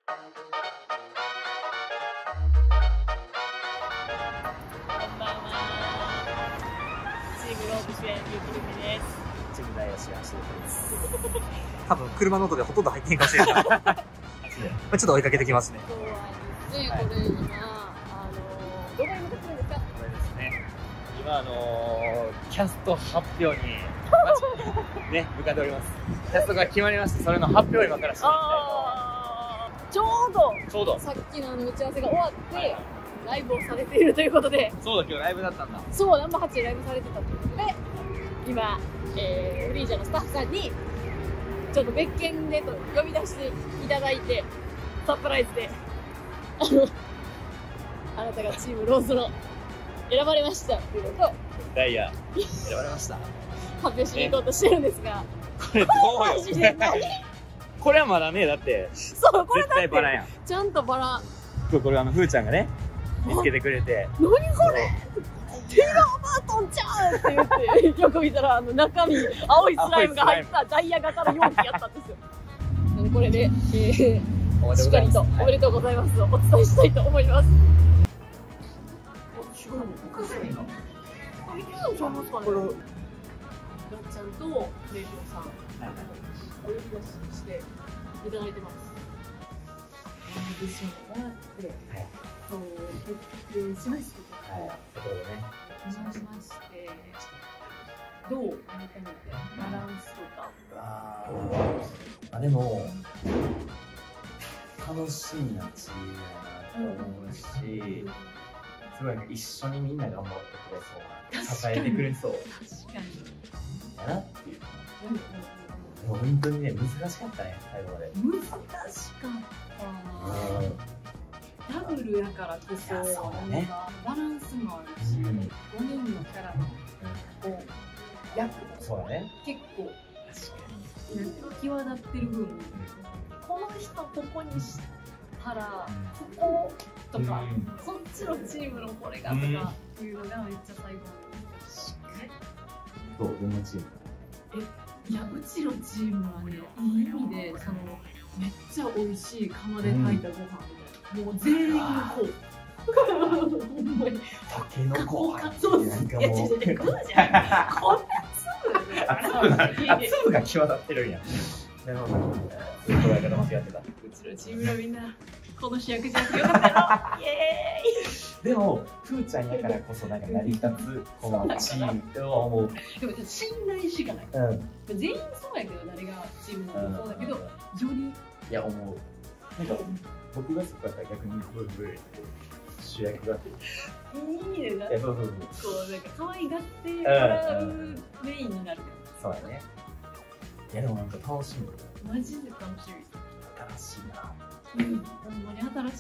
チームローブ主演ゆきるみです。 チームダイヤ主演してるです。 多分車の音でほとんど入ってへんかもしれない。ちょっと追いかけてきますね。 そうなんですね。これ今どこに向かってるんですか？ これですね。今キャスト発表にね向かっております。キャストが決まりまして、それの発表を今からしていきたいと。 ちょうどさっきの打ち合わせが終わってライブをされているということで。 そうだ、今日ライブだったんだ。 そう、ナンバー8でライブされてたということで、今、フリージャーのスタッフさんにちょっと別件でと呼び出していただいて、サプライズであなたがチームローズの選ばれましたということをダイヤ選ばれました。 発表しに行こうとしてるんですが、 これどうよこれはまだね、だってそう、これ絶対バラやん。 ちゃんとバラ。 これふーちゃんがね見つけてくれて、 何これ手がバートンちゃうって言ってよく見たら中身青いスライムが入ったダイヤ型の容器やったんですよ。なのでこれで、しっかりとおめでとうございますをお伝えしたいと思います。すごいおかしいな。いけるんちゃいますかね。これガッちゃんとレイジオさんお呼び出ししていただいてます。オーディション終わって、そう決定しました。 はい、ところでね。 お邪魔しまして、どう改めてバランスとか。 でも楽しみなチームやなと思うし、すごい一緒にみんな頑張ってくれそう、支えてくれそう確かにやなっていう。もう本当にね、難しかったね、最後まで。 難しかった。ダブルやからこそ、バランスもあるし、5人のキャラの役そうだね。 結構際立ってる分、この人ここにしたらこことか、こっちのチームのこれがとかっていうのがめっちゃ最後に。 どんなチーム？ いや、うちのチームはね、いい意味でめっちゃ美味しい釜で炊いたご飯みたいな、もう全員こう。ほんまにタケノコ入ってそうなんかもう、 いや違う違う、こんな粒が際立ってるんや。なるほど。捉え方間違ってた。うちのチームのみんなこの主役じゃなくてよかったよ。イエーイ。 でもふーちゃんやからこそなんか成り立つこのチームとは思う。 でも信頼しかない。全員そうやけど、誰がチームなのかそうだけど、よりいや思う。なんか僕がそこやったら逆に主役がっていい意味でな。 そうこうなんか可愛がってもらうメインになる。 そうやね。いやでもなんか楽しみ。 マジで楽しみ。 新しいな。 ほんまに新しいと思います。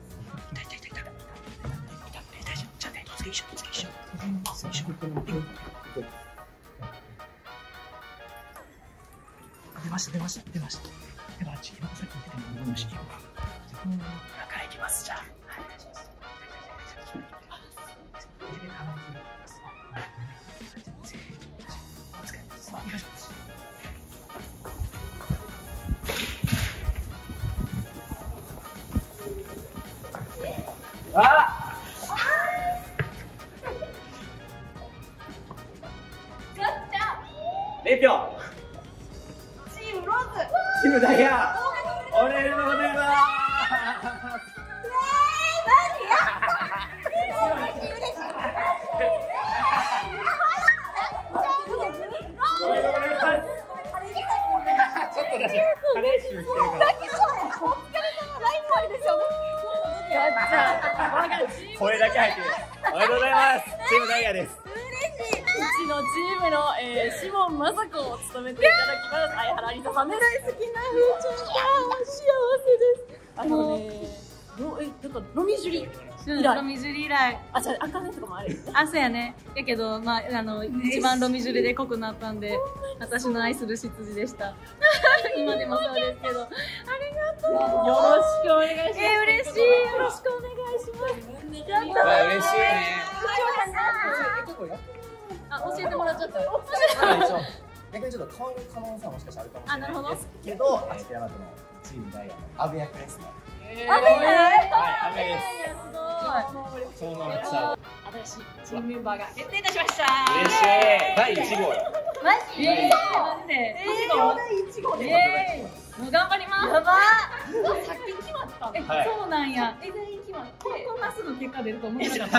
出ました。ではさっき言ってたものの試験を今から行きます。じゃあ 0票チームローズ、 チームダイヤおめでとうございます。声だけ入ってる。おめでとうございます。チームダイヤです。 うちのチームの、シモン雅子を務めていただきます。相原りささんです。大好きなふーちゃんが幸せです。なんかロミジュリロミジュリ以来。 あ、じゃあ赤ねとかもある。 あ、そうやね。やけど、まあ、一番ロミジュリで濃くなったんで、私の愛する執事でした。今でもそうですけど。ありがとう。 よろしくお願いします。 嬉しい。よろしくお願いします。やったー。 嬉しいね。 あ、教えてもらっちゃった。 逆にちょっと変わる可能性はもしかしたらあるかもしれないですけど、あちらのチチームダイヤの阿部役ですね。 阿部やはい、阿部です。 すごい。 超能力者。 新しいチームメンバーが決定いたしました。 嬉しい。第1号よ。 マジでマジで第1号でもう頑張ります。やばさっき決まったの。 はいそうなんや。 全員決まってこんなすぐ結果出ると思ってなかった。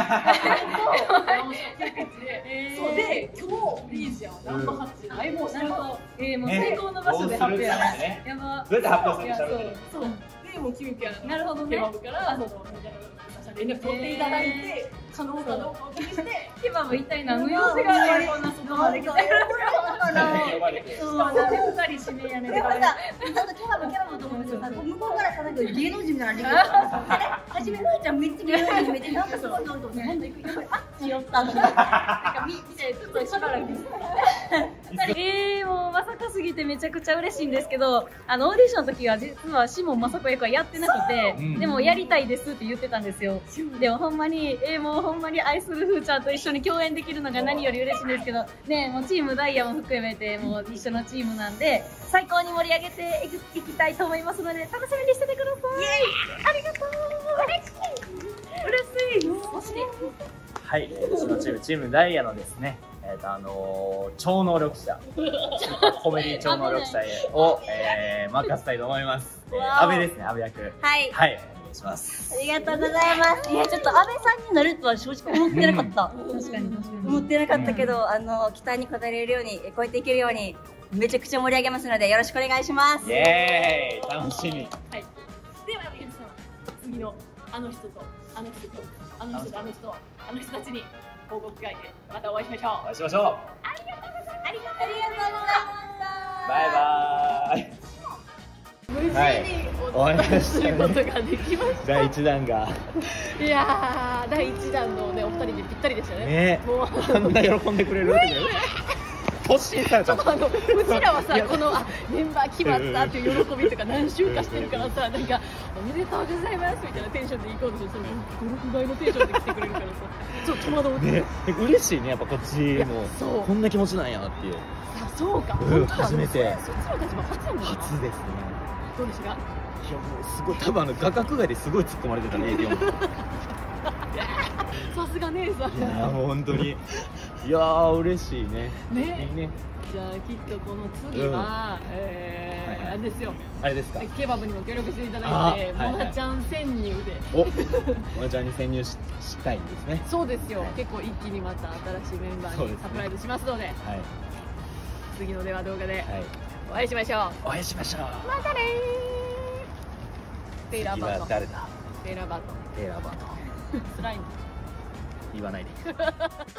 そうで今日リージアナンバー8相棒したと。 もう最高の場所で発表やね。やば。 どうやって発表するんでしょう。 そうでもう急遽なるほどね。 ケバブから連絡取っていただいて可能かどうかを気にしてケバブ一体何の用事があるこんな外まで来てるそうなんで2人指名やねんでもさ、ちょっとケバブと思うんですよ。向こうからさ、なんか芸能人みたいなのできるから初め、ふーちゃんめっちゃ芸能人めっちゃなんかすごいなと思って、今度行く、やっぱりあっち寄ったんだ。なんか見て、ちょっとしばらく。 もうまさかすぎてめちゃくちゃ嬉しいんですけど、オーディションの時は実はシモン・マサコ役はやってなくて、でもやりたいですって言ってたんですよ。でもほんまに、もうほんまに愛するふーちゃんと一緒に共演できるのが何より嬉しいんですけど、ね、もうチームダイヤも含めてもう一緒のチームなんで、最高に盛り上げていきたいと思いますので、楽しみにしててください。ありがとう。嬉しい。嬉しい。 はい、うちのチームダイヤのですね、超能力者、コメディ超能力者を、任せたいと思います。阿部ですね、阿部役。 はい。 はい、お願いします。 ありがとうございます。いや、ちょっと安倍さんになるとは正直思ってなかった。 確かに。 思ってなかったけど、期待に応えれるように、超えていけるように、めちゃくちゃ盛り上げますので、よろしくお願いします。 イエーイ、楽しみ。 はい。では皆さん次のあの人とあの人とあの人とあの人とあの人たちに報告会でまたお会いしましょう。 お会いしましょう。 ありがとうございました。 バイバーイ。 無事にお伝えすることができました。 第1弾が。 いやー、第1弾のね、お二人でぴったりでしたね。 ねえ、 もうあんな喜んでくれる。突進された。 うちらはさ、このメンバー決まったっていう喜びとか何週かしてるからさ、なんかおめでとうございますみたいなテンションで行こうとして、それゴルフ倍のテンションで来てくれるからさ、ちょっと戸惑う。 ね、嬉しいね、やっぱこっちもそうこんな気持ちなんやっていう。 そうか、 初めて。 そっちの立場初やもんな。 初ですね。 どうでしたか？ いやもうすごい、多分画角外ですごい突っ込まれてたね、 さすが姉さん。 いやもう本当に。いやー嬉しいね。 ね。じゃあきっとこの次は、あれですよ。 あれですか。 ケバブにも協力していただいて、モナちゃん潜入で。 モナちゃんに潜入したいんですね。 そうですよ。結構一気にまた新しいメンバーにサプライズしますので、次の電話動画でお会いしましょう。 お会いしましょう。 またねー。テイラーバートン。 誰だ。 テイラーバートン。 テイラーバートン。 スライム。 言わないで。